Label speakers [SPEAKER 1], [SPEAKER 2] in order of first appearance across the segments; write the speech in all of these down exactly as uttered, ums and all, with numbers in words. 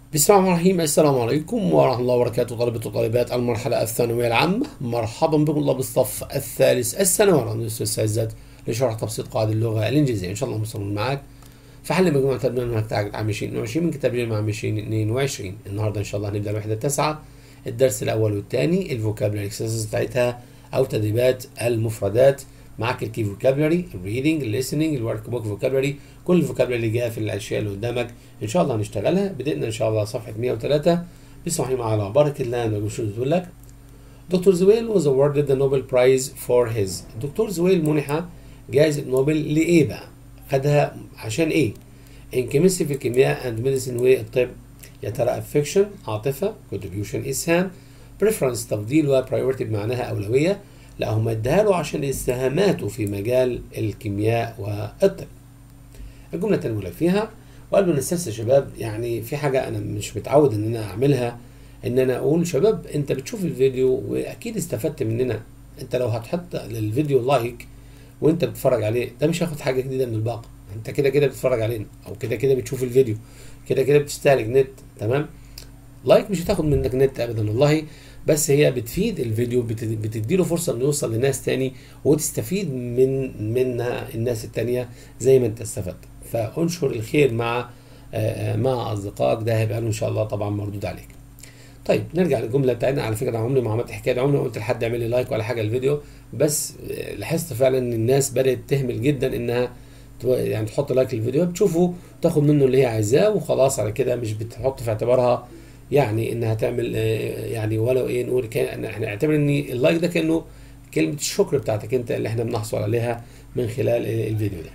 [SPEAKER 1] بسم الله الرحمن الرحيم. السلام عليكم ورحمة الله وبركاته. طلبة وطالبات المرحلة الثانوية العامة، مرحبا بكم الله بالصف الثالث الثانوي على مدرسة السادسات لشرح تبسيط قواعد اللغة الإنجليزية. إن شاء الله مستمرين معاك في حل مجموعة البرنامج بتاعك العام ألفين واثنين وعشرين من كتاب العام عام ألفين واثنين وعشرين. النهارده إن شاء الله هنبدأ الوحدة التاسعة، الدرس الأول والثاني، الفوكابلري اكسرسايز بتاعتها أو تدريبات المفردات. معاك الكي فوكابلري، الريدنج، الليسننج، الورك بوك فوكابلري، كل الفوكابلري اللي جايه في الاشياء اللي قدامك ان شاء الله هنشتغلها. بدأنا ان شاء الله صفحه مئة وثلاثة. بسم الله على بركه الله. انا بقول بتقول لك دكتور زويل was awarded the Nobel Prize for his. دكتور زويل منح جائزه نوبل لايه بقى؟ خدها عشان ايه؟ ان كيمستري في الكيمياء اند ميديسين والطب. يا ترى affection عاطفه، contribution اسهام، preference تفضيل، وpriority بمعناها اولويه. لا، هم اداها له عشان اسهاماته في مجال الكيمياء والطب. الجمله التاليه فيها وقالوا نستفسر شباب، يعني في حاجه انا مش متعود ان انا اعملها، ان انا اقول شباب انت بتشوف الفيديو واكيد استفدت مننا. انت لو هتحط للفيديو لايك وانت بتتفرج عليه، ده مش هياخد حاجه جديده من الباقه. انت كده كده بتتفرج علينا، او كده كده بتشوف الفيديو، كده كده بتستهلك نت. تمام، لايك مش هتاخد منك نت ابدا والله، بس هي بتفيد الفيديو، بتديله فرصه انه يوصل لناس تاني وتستفيد من منها الناس التانيه زي ما انت استفدت. فانشر الخير مع مع اصدقائك، ده هيبقى له ان شاء الله طبعا مردود عليك. طيب نرجع للجمله بتاعتنا. على فكره انا عمري ما عملت حكايه، عمري ما قلت لحد يعمل لي لايك ولا حاجه الفيديو، بس لاحظت فعلا ان الناس بدات تهمل جدا انها يعني تحط لايك للفيديو، بتشوفه تاخد منه اللي هي عايزاه وخلاص على كده، مش بتحط في اعتبارها يعني انها تعمل يعني ولو ايه نقول كان احنا نعتبر ان اللايك ده كانه كلمه الشكر بتاعتك انت اللي احنا بنحصل عليها من خلال الفيديو ده.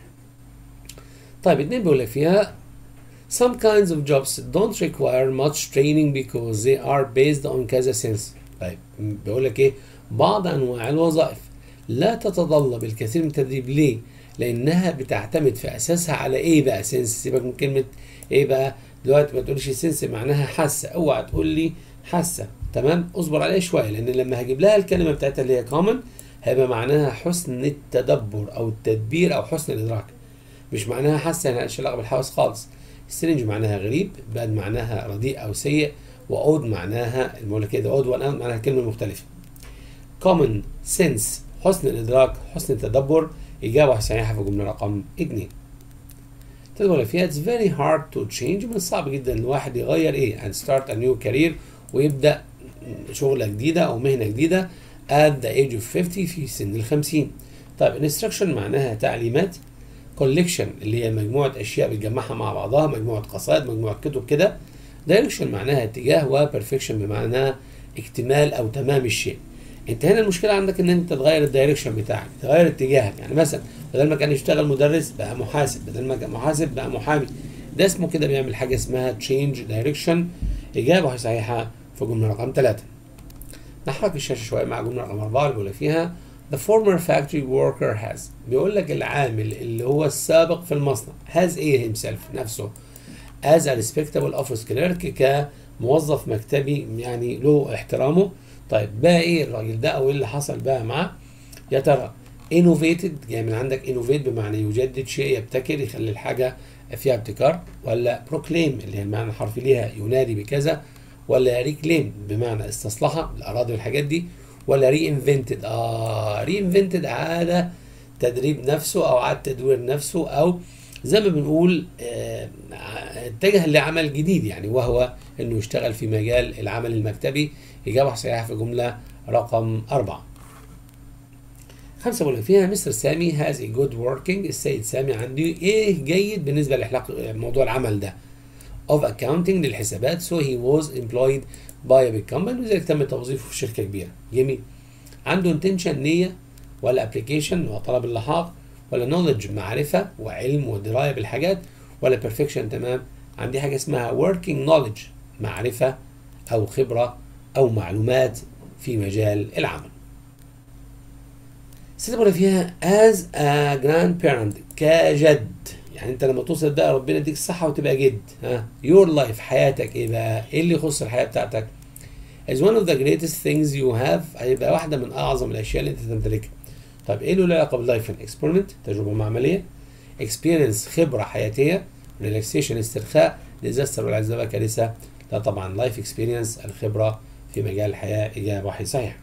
[SPEAKER 1] طيب اتنين بيقول لك فيها some kinds of jobs don't require much training because they are based on كذا sense. طيب بيقول لك ايه؟ بعض انواع الوظائف لا تتطلب الكثير من التدريب. ليه؟ لانها بتعتمد في اساسها على ايه بقى؟ سنس. سيبك من كلمه ايه بقى دلوقتي، ما تقولش سنس معناها حاسه، اوعى تقول لي حاسه. تمام، اصبر عليها شويه، لان لما هجيب لها الكلمه بتاعتها اللي هي common هيبقى معناها حسن التدبر او التدبير او حسن الادراك، مش معناها حاسه يعني مالهاش علاقه بالحواس خالص. سترينج معناها غريب، باد معناها رديء او سيء، واود معناها المقولة كده اود والان معناها كلمه مختلفه. common sense حسن الادراك، حسن التدبر، اجابه صحيحه في الجمله رقم اثنين. تقول فيها it's very hard to change، من الصعب جدا الواحد يغير ايه and start a new career ويبدا شغله جديده او مهنه جديده at the age of fifty في سن الخمسين. طيب instruction معناها تعليمات، collection اللي هي مجموعه اشياء بتجمعها مع بعضها، مجموعه قصائد، مجموعه كتب كده. direction معناها اتجاه، و perfection بمعناها اكتمال او تمام الشيء. انت هنا المشكله عندك ان انت تغير الدايركشن بتاعك، تغير اتجاهك. يعني مثلا بدل ما كان يشتغل مدرس بقى محاسب، بدل ما كان محاسب بقى محامي، ده اسمه كده بيعمل حاجه اسمها change direction. اجابه صحيحه في جمله رقم ثلاثة. نحرك الشاشه شويه مع جمله رقم أربعة اللي بيقول فيها the former factory worker has. بيقول لك العامل اللي هو السابق في المصنع has ايه himself نفسه as a respectable office clerk كموظف مكتبي يعني له احترامه. طيب بقى ايه الراجل ده او ايه اللي حصل بقى معاه؟ يا ترى innovated جاي من عندك innovate بمعنى يجدد شيء، يبتكر، يخلي الحاجه فيها ابتكار، ولا proclaim اللي هي المعنى الحرفي ليها ينادي بكذا، ولا reclaim بمعنى استصلحها الاراضي والحاجات دي، ولا reinvented اه reinvented عاد تدريب نفسه او عاد تدوير نفسه، او زي ما بنقول اه اتجه لعمل جديد يعني، وهو انه يشتغل في مجال العمل المكتبي. اجابه صحيحه في جمله رقم أربعة. خمسة بقول فيها مستر سامي هاز a good working. السيد سامي عنده ايه جيد بالنسبه لإحلاق موضوع العمل ده of accounting للحسابات. so he was employed by a big company، لذلك تم توظيفه في شركه كبيره. جميل. عنده intention نيه، ولا application وطلب اللحاق، ولا knowledge معرفه وعلم ودرايه بالحاجات، ولا perfection تمام. عندي حاجه اسمها working knowledge معرفه او خبره او معلومات في مجال العمل. ستة فيها as a grandparent كجد، يعني انت لما توصل بقى ربنا يديك الصحه وتبقى جد. ها your life حياتك ايه بقى؟ ايه اللي يخص الحياه بتاعتك؟ is one of the greatest things you have، هيبقى واحده من اعظم الاشياء اللي انت تمتلكها. طب ايه له علاقه باللايف؟ experiment تجربه معمليه، experience خبره حياتيه، relaxation استرخاء، disaster والعياذ بالله كارثه ده طبعا لايف اكسبيرينس، الخبرة في مجال الحياة. إجابة واحد صحيح.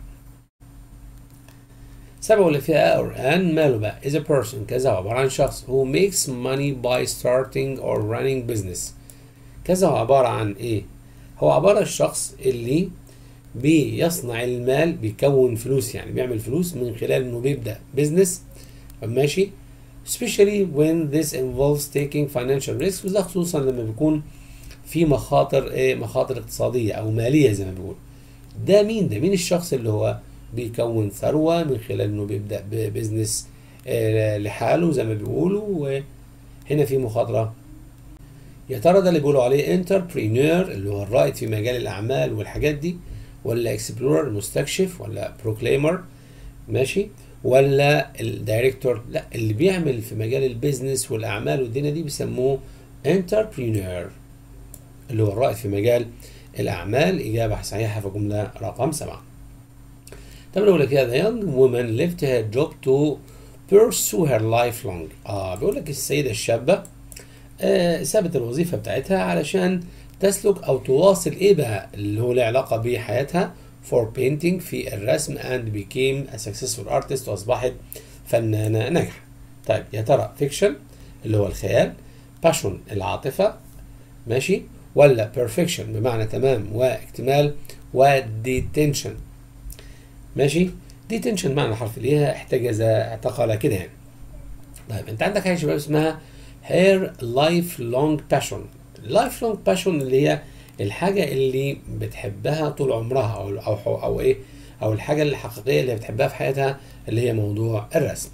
[SPEAKER 1] سبعة اللي فيها or an ماله بقى is a person كذا هو عبارة عن شخص who makes money by starting or running business. كذا هو عبارة عن ايه؟ هو عبارة عن الشخص اللي بيصنع المال، بيكون فلوس، يعني بيعمل فلوس من خلال انه بيبدأ بيزنس. ماشي. especially when this involves taking financial risks، وده خصوصا لما بيكون في مخاطر ايه، مخاطر اقتصادية او مالية زي ما بيقول. ده مين ده؟ مين الشخص اللي هو بيكون ثروة من خلال انه بيبدأ ببزنس آه لحاله زي ما بيقولوا، وهنا في مخاطرة. يا ترى ده اللي بيقولوا عليه انتربرينور اللي هو الرائد في مجال الأعمال والحاجات دي، ولا اكسبلورر المستكشف، ولا بروكليمر ماشي، ولا الدايركتور؟ لا، اللي بيعمل في مجال البيزنس والأعمال والدنيا دي بيسموه انتربرينور اللي هو الرائد في مجال الأعمال. إجابة صحيحة في جملة رقم سبعة. طب بيقول لك هذا young woman left her job to pursue her lifelong. اه بيقول لك السيدة الشابة آه سابت الوظيفة بتاعتها علشان تسلك أو تواصل إيه بقى اللي هو له علاقة بحياتها for painting في الرسم and became a successful artist، وأصبحت فنانة ناجحة. طيب يا ترى fiction اللي هو الخيال، passion العاطفة ماشي، ولا perfection بمعنى تمام واكتمال، وديتنشن ماشي. ديتنشن معنى حرف ليها احتجز، اعتقل كده يعني. طيب انت عندك حاجه يا شباب اسمها her lifelong passion. lifelong passion اللي هي الحاجه اللي بتحبها طول عمرها، او او او, أو ايه او الحاجه الحقيقيه اللي بتحبها في حياتها اللي هي موضوع الرسم.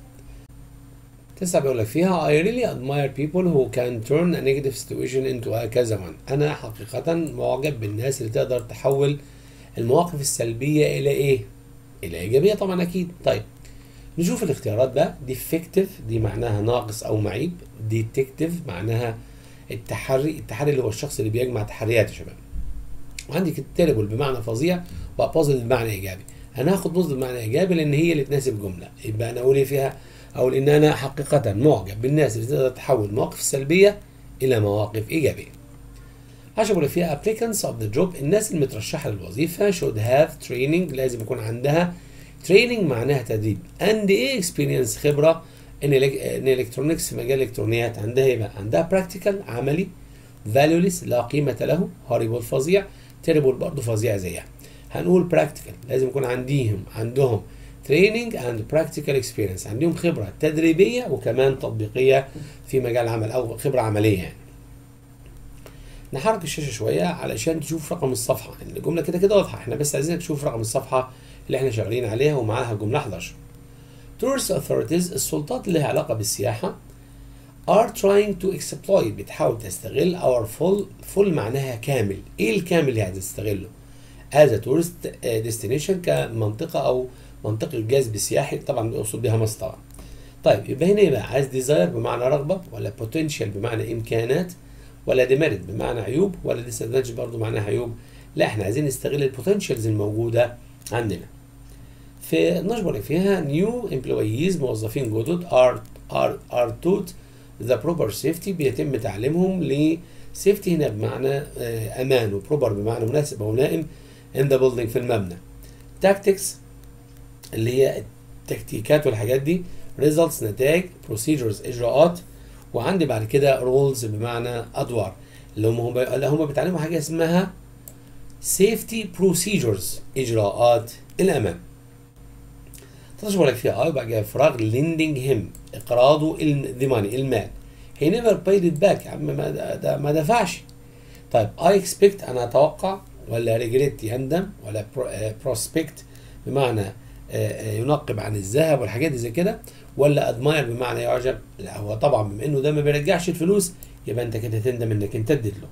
[SPEAKER 1] تسعة بيقول لك فيها I really admire people who can turn a negative situation into a كذا one. أنا حقيقة معجب بالناس اللي تقدر تحول المواقف السلبية إلى إيه؟ إلى إيجابية طبعا أكيد. طيب نشوف الاختيارات بقى. defective دي معناها ناقص أو معيب. detective معناها التحري، التحري اللي هو الشخص اللي بيجمع تحريات يا شباب. وعندك terrible بمعنى فظيع، وبوزيتيف بمعنى إيجابي. أنا هاخد بوزيتيف بمعنى إيجابي لأن هي اللي تناسب الجملة، يبقى أنا أقول إيه فيها؟ أو إن أنا حقيقة معجب بالناس اللي تقدر تحول مواقف سلبية إلى مواقف إيجابية. عشان بقول فيها applicants of the job الناس المترشحة للوظيفة should have training لازم يكون عندها training معناها تدريب and إيه experience خبرة إن الإلكترونيكس في مجال الإلكترونيات. عندها إيه بقى؟ عندها practical عملي، valueless لا قيمة له، horrible فظيع، terrible برضه فظيع زيها. هنقول practical لازم يكون عندهم عندهم training and practical experience، عندهم خبرة تدريبية وكمان تطبيقية في مجال العمل أو خبرة عملية يعني. نحرك الشاشة شوية علشان تشوف رقم الصفحة، الجملة كده كده واضحة، احنا بس عايزينك تشوف رقم الصفحة اللي احنا شغالين عليها ومعاها جملة أحد عشر. Tourist authorities السلطات اللي لها علاقة بالسياحة are trying to exploit بتحاول تستغل our full full معناها كامل. ايه الكامل اللي هتستغله؟ as a tourist destination كمنطقة أو منطقة جذب سياحي، طبعا بيقصد بها مصر طبعا. طيب يبقى هنا يبقى عايز desire بمعنى رغبة، ولا potential بمعنى إمكانات، ولا demerit بمعنى عيوب، ولا disadvantage برضو معناها عيوب؟ لا احنا عايزين نستغل البوتنشالز الموجودة عندنا. في النشبة فيها new employees موظفين جدد are are are taught the proper safety بيتم تعليمهم ل safety هنا بمعنى أمان، و proper بمعنى مناسب أو ملائم in the building في المبنى. tactics اللي هي التكتيكات والحاجات دي، results نتائج، procedures إجراءات، وعندي بعد كده roles بمعنى أدوار اللي هم هم اللي هم بيتعلموا حاجة اسمها safety procedures إجراءات الأمان. تشبه لك فيها اه يبقى فراغ lending him إقراضه the money المال. he never paid it back يا عم ما ما دفعش. طيب I expect أنا أتوقع، ولا regret يندم، ولا prospect بمعنى ينقب عن الذهب والحاجات دي زي كده، ولا admire بمعنى يعجب. لا هو طبعا بما انه ده ما بيرجعش الفلوس يبقى انت كده تندم انك انت اديت له.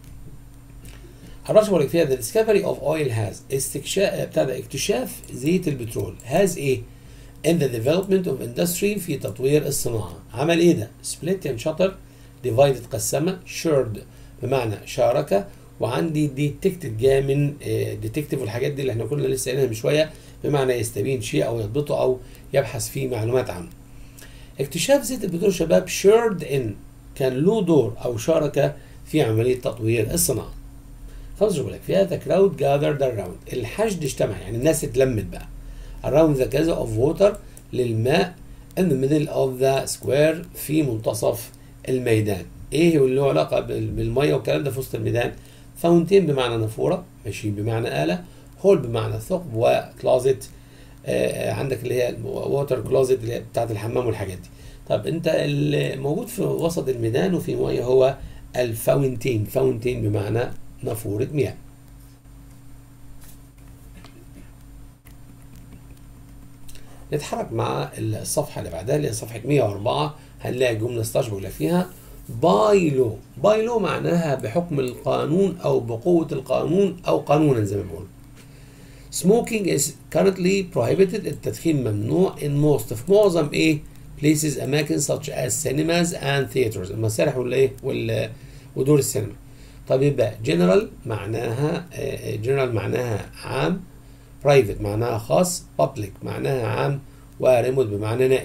[SPEAKER 1] الرقم اللي فيها the discovery of oil has استكشاف بتاع ده اكتشاف زيت البترول has ايه in the development of industry في تطوير الصناعة. عمل ايه ده؟ split ينشطر، divided قسمة، shared بمعنى شارك، وعندي detected جاء من detective والحاجات دي اللي احنا كنا لسه قايلينها من شوية بمعنى يستبين شيء او يضبطه او يبحث فيه معلومات عنه. اكتشاف زيت البترول شباب shared in كان له دور او شارك في عملية تطوير الصناعة. خلاص بقول لك فيها the crowd gathered around، الحشد اجتمع يعني الناس اتلمت بقى around the gather of water للماء in the middle of the square في منتصف الميدان. ايه اللي له علاقه بالميه والكلام ده في وسط الميدان؟ فاونتين بمعنى نافوره، ماشي بمعنى آلة، هول بمعنى ثقب، وكلازت آه عندك اللي هي ووتر كلازت اللي هي بتاعت الحمام والحاجات دي. طب انت اللي موجود في وسط الميدان وفي ميه هو الفاونتين، فاونتين بمعنى نافورة مياه. نتحرك مع الصفحة اللي بعدها اللي هي صفحة مية وأربعة، هنلاقي جملة ستاشر فيها باي لو. باي لو معناها بحكم القانون أو بقوة القانون أو قانونا زي ما بيقولوا. Smoking is currently prohibited، التدخين ممنوع in most في معظم ايه places أماكن such as cinemas and theaters، المسارح والايه وال ودور السينما. طب يبقى general معناها general معناها عام، private معناها خاص، public معناها عام، وريموت بمعنى نائي.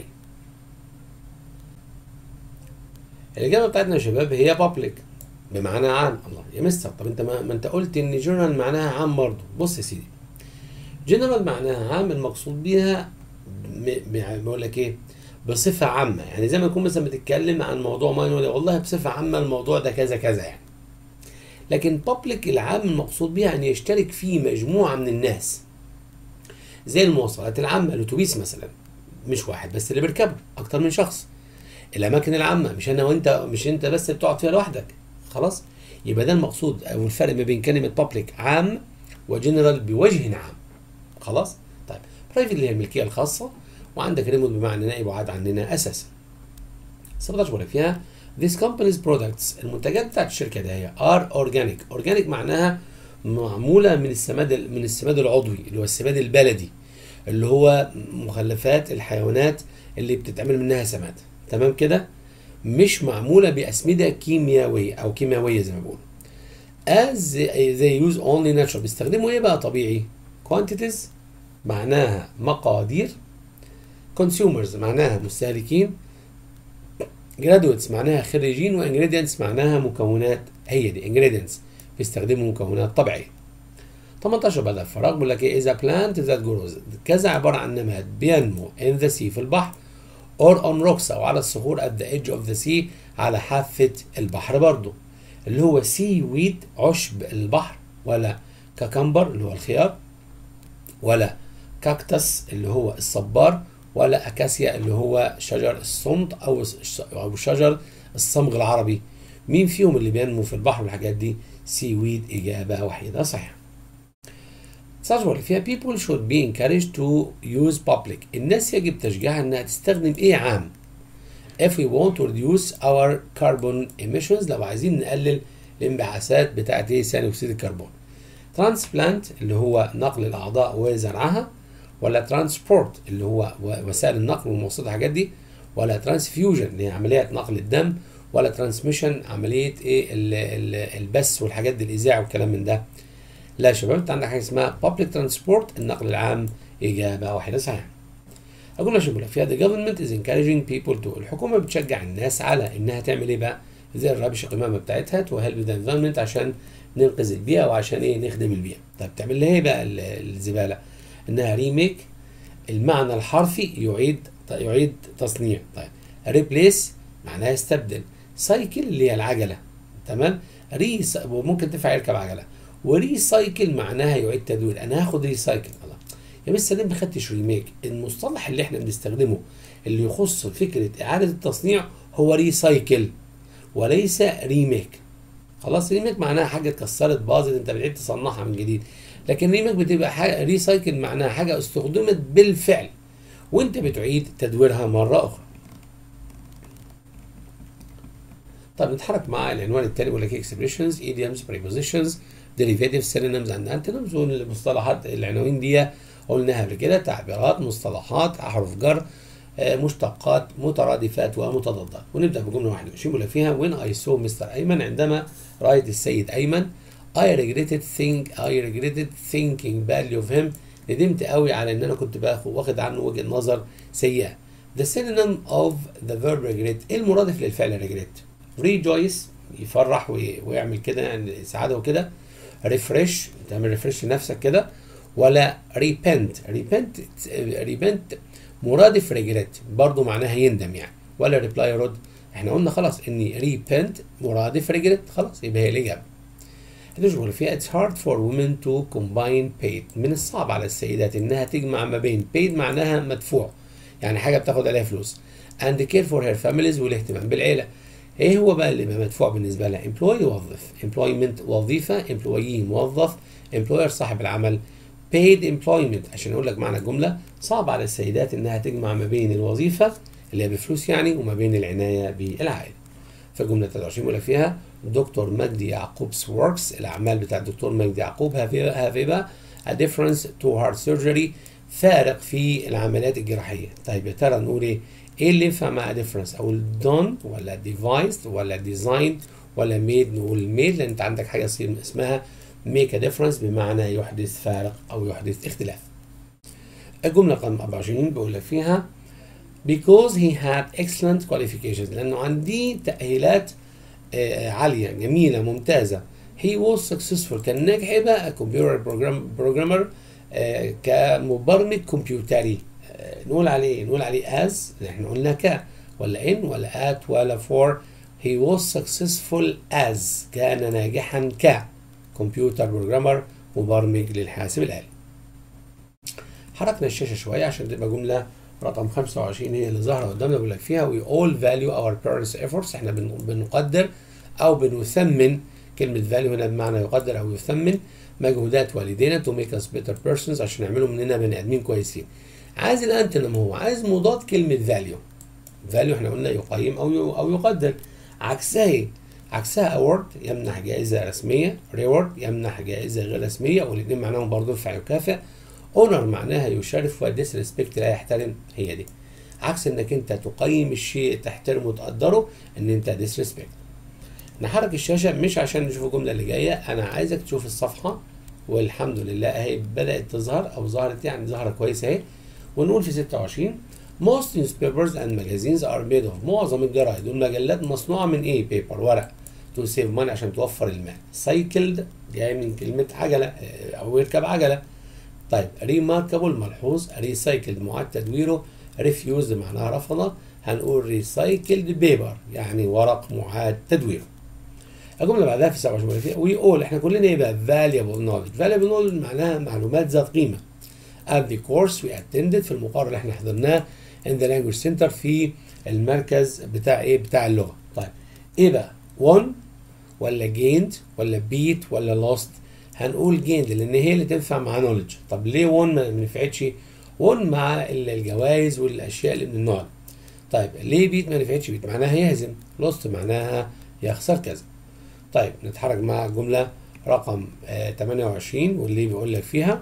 [SPEAKER 1] الإجابة بتاعتنا يا شباب هي public بمعنى عام. الله يا مستر، طب انت ما, ما انت قلت ان general معناها عام برضه. بص يا سيدي، general معناها عام، المقصود بيها بقول لك ايه بصفة عامة، يعني زي ما يكون مثلا بتتكلم عن موضوع معين والله بصفة عامة الموضوع ده كذا كذا يعني. لكن public العام المقصود بيها ان يشترك فيه مجموعة من الناس، زي المواصلات العامة، الاتوبيس مثلا مش واحد بس اللي بيركبه، اكتر من شخص. الاماكن العامة مش انا وانت، مش انت بس بتقعد فيها لوحدك، خلاص. يبقى ده المقصود او الفرق ما بين كلمة public عام وجنرال بوجه عام، خلاص. طيب برايفت اللي هي الملكية الخاصة، وعندك ريموت بمعنى نائب وعاد عننا اساسا. سبعتاشر بقول فيها This company's products، المنتجات بتاعت الشركة دي هي are organic. organic معناها معمولة من السماد من السماد العضوي اللي هو السماد البلدي، اللي هو مخلفات الحيوانات اللي بتتعمل منها سماد، تمام كده؟ مش معمولة بأسمدة كيميائية أو كيميائية زي ما بيقولوا. As they use only natural، بيستخدموا إيه بقى طبيعي؟ quantities معناها مقادير، consumers معناها مستهلكين، graduates معناها خريجين، وانجريدينتس معناها مكونات. هي دي ingredients، بيستخدموا مكونات طبيعيه. تمنتاشر بدأ الفراغ بيقول لك ايه is a plant that grows، كذا عباره عن نبات بينمو in the sea في البحر or on rocks او على الصخور at the edge of the sea على حافه البحر برضو، اللي هو سي ويد عشب البحر، ولا كاكمبر اللي هو الخيار، ولا كاكتس اللي هو الصبار، ولا اكاسيا اللي هو شجر الصمت او او شجر الصمغ العربي. مين فيهم اللي بينمو في البحر والحاجات دي؟ سي ويد، اجابه وحيده صحيحه. تسعة فيها people should be encouraged to use public، الناس يجب تشجيعها انها تستخدم ايه عام. if we want to reduce our carbon emissions، لو عايزين نقلل الانبعاثات بتاعت ايه ثاني اكسيد الكربون. transplant اللي هو نقل الاعضاء وزرعها، ولا ترانسبورت اللي هو وسائل النقل والمواصلات الحاجات دي، ولا ترانسفيوجن اللي هي عمليه نقل الدم، ولا ترانسميشن عمليه ايه البث والحاجات دي الاذاعه والكلام من ده. لا يا شباب، انت عندك حاجه اسمها public transport النقل العام، اجابه واحده صحيحه. اقول لك شباب فيها the government is encouraging people to، الحكومه بتشجع الناس على انها تعمل ايه بقى؟ زي الربش القمامه بتاعتها to help the environment عشان ننقذ البيئه وعشان ايه نخدم البيئه. طيب تعمل لها ايه بقى الزباله؟ انها ريميك، المعنى الحرفي يعيد يعيد تصنيع. طيب ريبليس معناها يستبدل، سايكل اللي هي العجله، تمام؟ ري وممكن تنفع يركب عجله، وريسايكل معناها يعيد تدوير. انا هاخد ريسايكل. الله يا مستر ليه ما خدتش ريميك؟ المصطلح اللي احنا بنستخدمه اللي يخص فكره اعاده التصنيع هو ريسايكل وليس ريميك. خلاص، ريميك معناها حاجه اتكسرت باظت انت بتعيد تصنعها من جديد، لكن ريميك بتبقى حاجه، ريسايكل معناها حاجه استخدمت بالفعل وانت بتعيد تدويرها مره اخرى. طب نتحرك مع العنوان التالي بيقول لك expressions, idioms, prepositions, derivatives, synonyms and antonyms، والمصطلحات العناوين دي قلناها قبل كده، تعبيرات، مصطلحات، احرف جر، مشتقات، مترادفات ومتضادات. ونبدا بجمله واحده وعشرين بيقول فيها when I saw مستر ايمن، عندما رايت السيد ايمن، I regretted think I regretted thinking badly of him، ندمت قوي على ان انا كنت باخد واخد عنه وجهه نظر سيئه. The synonym of the verb regret، ايه المرادف للفعل regret؟ rejoice يفرح ويعمل كده يعني سعاده وكده، ريفرش تعمل ريفرش لنفسك كده، ولا ريبنت ريبنت ريبنت مرادف ريجريت برضه معناها يندم يعني، ولا ريبلاي رد. احنا قلنا خلاص ان ريبنت مرادف ريجريت، خلاص يبقى هي الاجابه. هتشغل فيها it's hard for women to combine paid، من الصعب على السيدات انها تجمع ما بين paid معناها مدفوع يعني حاجه بتاخد عليها فلوس and care for her families والاهتمام بالعيله. ايه هو بقى اللي مدفوع بالنسبه لها؟ employee يوظف، employment وظيفه، employee موظف، employer صاحب العمل، paid employment عشان اقول لك معنى الجمله صعب على السيدات انها تجمع ما بين الوظيفه اللي هي بفلوس يعني وما بين العنايه بالعائله. فالجمله ثلاثة وعشرين بيقول فيها دكتور مجدي يعقوب's works، الاعمال بتاع الدكتور مجدي يعقوب have a difference to heart surgery، فارق في العمليات الجراحيه. طيب يا ترى نقول ايه؟ ايه اللي ينفع مع difference؟ او done ولا devised ولا designed ولا made؟ نقول made لان انت عندك حاجه اسمها make a difference بمعنى يحدث فارق او يحدث اختلاف. الجمله رقم أربعة وعشرين بيقول لك فيها because he had excellent qualifications، لانه عندي تاهيلات آه عاليه جميله ممتازه. he was successful، كان ناجح ايه بقى؟ computer program programmer آه كمبرمج كمبيوتري. آه نقول عليه نقول عليه as، احنا قلنا ك ولا in ولا at ولا for. he was successful as، كان ناجحا ك كمبيوتر بروجرامر مبرمج للحاسب الآلي. حركنا الشاشة شوية عشان تبقى جملة رقم خمسة وعشرين هي اللي ظاهرة قدامنا. بيقول لك فيها we all value our parents' efforts، احنا بنقدر أو بنثمن، كلمة value هنا بمعنى يقدر أو يثمن مجهودات والدينا to make us better persons، عشان يعملوا مننا بني آدمين كويسين. عايز الأنتونيم، هو عايز مضاد كلمة value. value احنا قلنا يقيم أو أو يقدر. عكسها ايه؟ عكسها award يمنح جائزة رسمية، reward يمنح جائزة غير رسمية، والاثنين معناهم برضه ينفع يكافئ. honor معناها يشرف، و disrespect لا يحترم، هي دي. عكس انك انت تقيم الشيء تحترمه وتقدره، ان انت disrespect. نحرك الشاشة مش عشان نشوف الجملة اللي جاية، انا عايزك تشوف الصفحة، والحمد لله اهي بدأت تظهر او ظهرت يعني ظاهرة كويسة اهي. ونقول في ستة وعشرين most newspapers and magazines are made of، معظم الجرائد والمجلات مصنوعة من ايه؟ paper ورق. to save money عشان توفر المال. cycled جاي من كلمة عجلة او يركب عجلة. طيب remarkable ملحوظ، recycled معاد تدويره، refused معناها رفض، هنقول recycled paper يعني ورق معاد تدويره. الجملة بعدها في سبعة وعشرين we all، احنا كلنا ايه بقى؟ valuable knowledge. valuable knowledge معناها معلومات ذات قيمة. at the course we attended، في المقرر اللي احنا حضرناه in the language center، في المركز بتاع ايه؟ بتاع اللغة. طيب ايه بقى؟ won ولا gained ولا beat ولا lost؟ هنقول gained لان هي اللي تنفع مع knowledge. طب ليه won ما نفعتش؟ won مع الجوائز والاشياء اللي من النوع ده. طيب ليه beat ما نفعتش؟ beat معناها يهزم، lost معناها يخسر كذا. طيب نتحرك مع الجملة رقم آه ثمانية وعشرين واللي بيقول لك فيها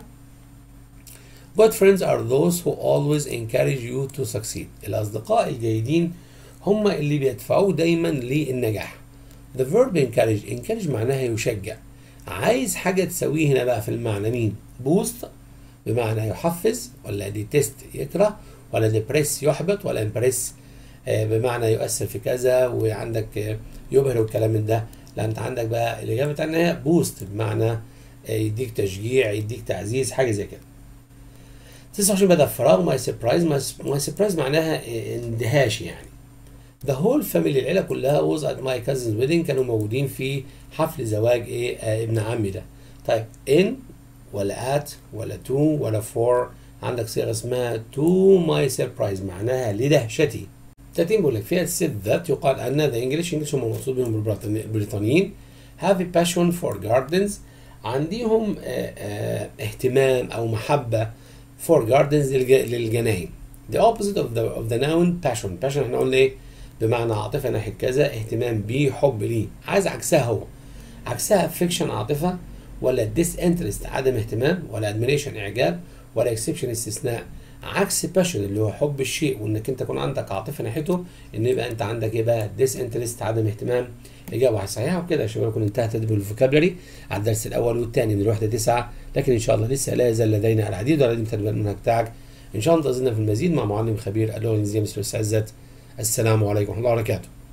[SPEAKER 1] good friends are those who always encourage you to succeed. الأصدقاء الجيدين هم اللي بيدفعوك دايما للنجاح. the verb encourage، encourage معناها يشجع. عايز حاجة تسويه هنا بقى في المعنى مين؟ boost بمعنى يحفز، ولا detest يكره، ولا depress يحبط، ولا impress بمعنى يؤثر في كذا وعندك يبهر والكلام من ده. لا انت عندك بقى الإجابة بتاعتنا boost بمعنى يديك تشجيع، يديك تعزيز، حاجة زي كده. تسعة وعشرين بدأ فراغ my surprise. my surprise معناها اندهاش يعني. the whole family العيلة كلها was at my cousin's wedding، كانوا موجودين في حفل زواج ايه آه ابن عمي ده. طيب in ولا at ولا to ولا for؟ عندك صيغة اسمها to my surprise معناها لدهشتي. ثلاثين بيقول لك فيها said that، يقال أن the English English هم مقصود بهم البريطانيين have a passion for gardens، عندهم آه آه اهتمام أو محبة for gardens للجناين. the opposite of the of the noun passion. passion احنا قلنا ايه؟ بمعنى عاطفة ناحية كذا، اهتمام بيه، حب ليه. عايز عكسها، هو عكسها affection عاطفة، ولا disinterest عدم اهتمام، ولا admiration اعجاب، ولا exception استثناء. عكس passion اللي هو حب الشيء وانك انت يكون عندك عاطفة ناحيته، ان يبقى انت عندك ايه بقى؟ disinterest عدم اهتمام. اجابة صحيحة. وكده يا شباب نكون انتهت تدريب الفوكابلري على الدرس الاول والثاني من الوحدة تسعة، لكن ان شاء الله لسه لا يزال لدينا العديد والعديد من تدريبات المنهج بتاعك. ان شاء الله انتظرنا في المزيد مع معلم خبير اللغة الانجليزية مستر عزت. السلام عليكم ورحمة الله وبركاته.